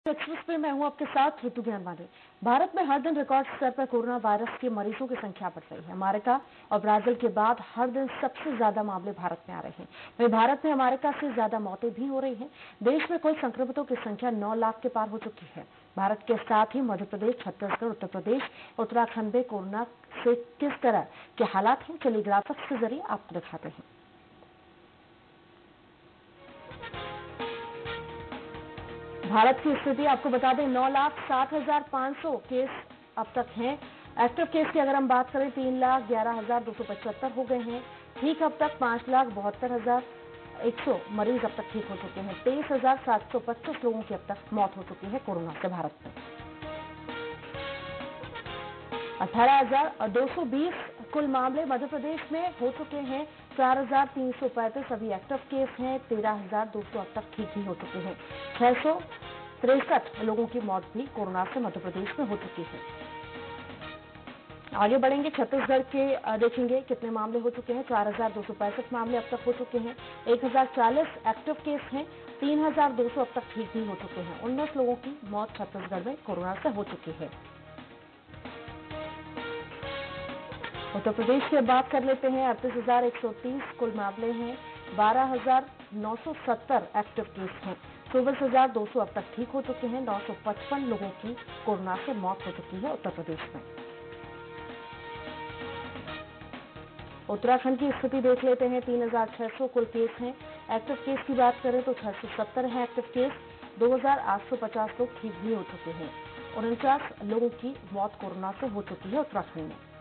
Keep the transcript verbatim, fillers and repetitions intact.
Express पे मैं हूं आपके साथ ऋतु ज्ञानवानी। भारत में हर दिन रिकॉर्ड स्तर पर कोरोना वायरस के मरीजों की संख्या बढ़ रही है। अमेरिका और ब्राजील के बाद हर दिन सबसे ज्यादा मामले भारत में आ रहे हैं। वहीं भारत में अमेरिका से ज्यादा मौतें भी हो रही हैं। देश में कुल संक्रमितों की संख्या नौ लाख के पार हो चुकी है। भारत के साथ ही मध्य प्रदेश, छत्तीसगढ़, उत्तर प्रदेश, उत्तराखंड में कोरोना से किस तरह के हालात हैं, चलिए ग्राफिक्स के जरिए आपको दिखाते हैं। भारत की स्थिति आपको बता दें, नौ लाख सात हजार पांच सौ केस अब तक हैं। एक्टिव केस की अगर हम बात करें, तीन लाख ग्यारह हजार दो सौ पचहत्तर हो गए हैं। ठीक अब तक पांच लाख बहत्तर हजार एक सौ मरीज अब तक ठीक हो चुके हैं। तेईस हजार सात सौ पच्चीस लोगों की अब तक मौत हो चुकी है कोरोना से भारत में। अठारह हजार दो सौ बीस कुल मामले मध्य प्रदेश में हो चुके हैं। चार हजार तीन सौ पैंतीस अभी एक्टिव केस हैं। तेरह हजार दो सौ अब तक ठीक भी हो चुके हैं। छह सौ तिरसठ लोगों की मौत भी कोरोना से मध्य प्रदेश में हो चुकी है। आगे बढ़ेंगे, छत्तीसगढ़ के देखेंगे कितने मामले हो चुके हैं। चार हजार दो सौ पैंसठ मामले अब तक हो चुके हैं। एक हजार चालीस एक्टिव केस हैं। तीन हजार दो सौ अब तक ठीक भी हो चुके हैं। उन्नीस लोगों की मौत छत्तीसगढ़ में कोरोना से हो चुकी है। उत्तर प्रदेश की बात कर लेते हैं। अड़तीस हजार एक सौ तीस कुल मामले हैं। बारह हजार नौ सौ सत्तर एक्टिव केस हैं। चौबीस हजार दो सौ अब तक ठीक हो चुके हैं। नौ सौ पचपन लोगों की कोरोना से मौत हो चुकी है उत्तर प्रदेश में। उत्तराखंड की स्थिति देख लेते हैं। तीन हजार छह सौ कुल केस हैं। एक्टिव केस की बात करें तो छह सौ सत्तर है एक्टिव केस। दो हजार आठ सौ पचास लोग ठीक भी हो चुके हैं। उनचास लोगों की मौत कोरोना से हो चुकी है उत्तराखंड में।